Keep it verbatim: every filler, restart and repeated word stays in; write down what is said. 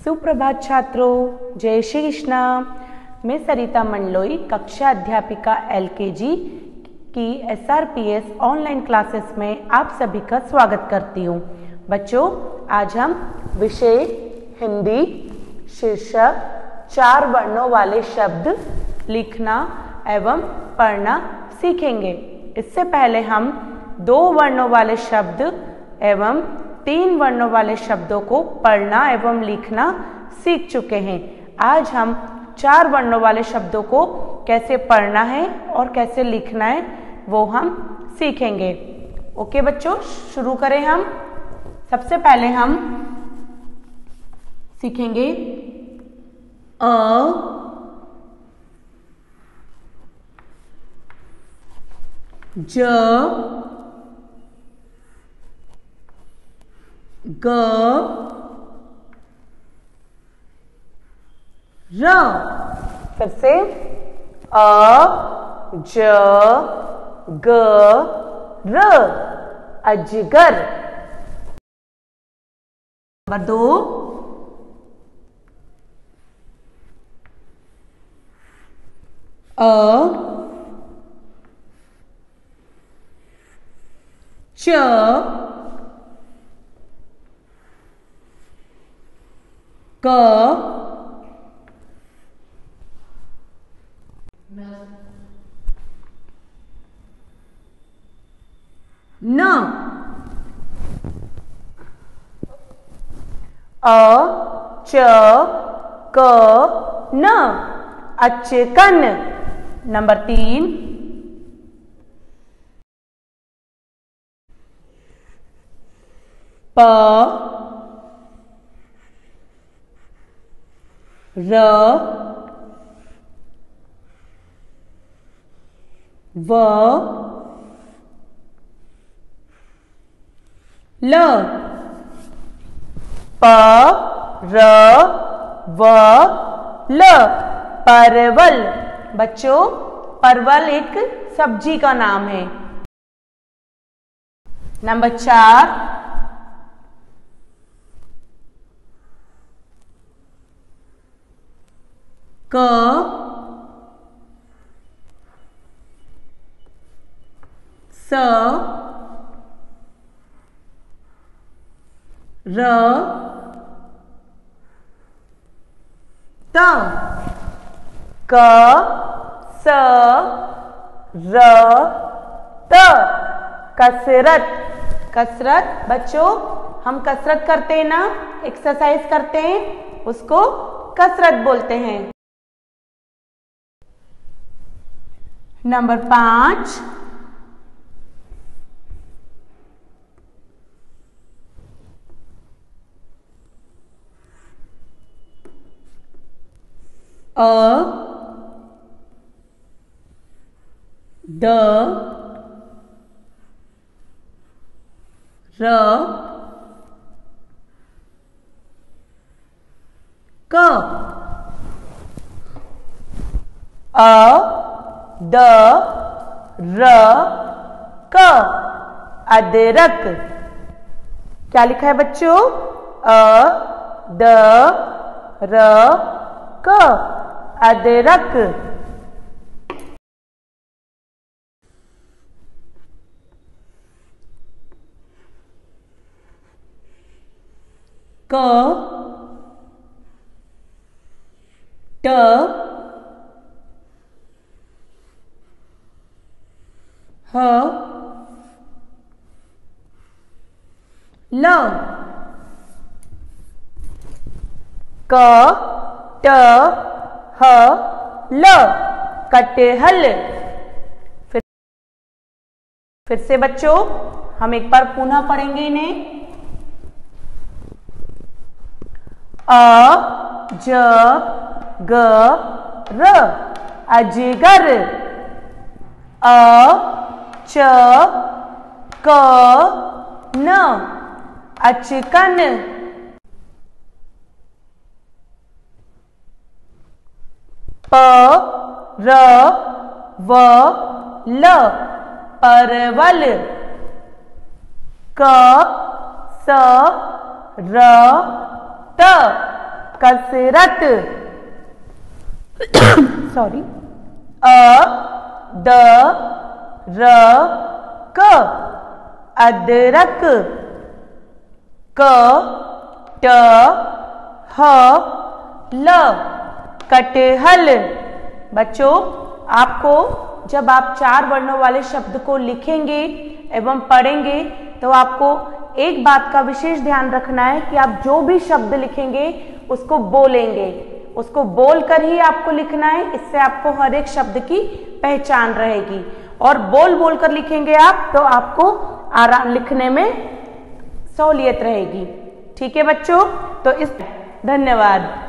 सुप्रभात छात्रों, जय श्री कृष्णा। मैं सरिता मंडलोई, कक्षा अध्यापिका एलकेजी की एसआरपीएस ऑनलाइन क्लासेस में आप सभी का स्वागत करती हूँ। बच्चों, आज हम विषय हिंदी शीर्षक चार वर्णों वाले शब्द लिखना एवं पढ़ना सीखेंगे। इससे पहले हम दो वर्णों वाले शब्द एवं तीन वर्णों वाले शब्दों को पढ़ना एवं लिखना सीख चुके हैं। आज हम चार वर्णों वाले शब्दों को कैसे पढ़ना है और कैसे लिखना है वो हम सीखेंगे। ओके बच्चों, शुरू करें हम। सबसे पहले हम सीखेंगे अ, ज, ग, र। फिर से अ, ज, ग, र, अजगर। नंबर दो अ, च, क, न। अ, च, क, न, अचकन। नंबर तीन प, र, व, ल। प, र, व, ल, परवल। बच्चों, परवल एक सब्जी का नाम है। नंबर चार क, स, र, त। क, स, र, त, कसरत। कसरत बच्चों, हम कसरत करते हैं ना, एक्सरसाइज करते हैं, उसको कसरत बोलते हैं। नंबर पांच अ, द, र, क। अ, द, र, क, अदरक। क्या लिखा है बच्चों? अ, द, र, क, अदरक। क, ट, ह, ल। क, ट, ह, ल, कटहल। फिर फिर से बच्चों, हम एक बार पुनः पढ़ेंगे इन्हें। अ, ज, ग, र, अजगर। अ, च, क, न, अचकन। प, र, व, ल, परवल। क, स, र, त, कसरत। सॉरी। अ द र क अदरक। क ट ह ल कटहल। बच्चों, आपको जब आप चार वर्णों वाले शब्द को लिखेंगे एवं पढ़ेंगे तो आपको एक बात का विशेष ध्यान रखना है कि आप जो भी शब्द लिखेंगे उसको बोलेंगे, उसको बोलकर ही आपको लिखना है। इससे आपको हर एक शब्द की पहचान रहेगी और बोल बोल कर लिखेंगे आप तो आपको आराम लिखने में सहूलियत रहेगी। ठीक है बच्चों, तो इस धन्यवाद।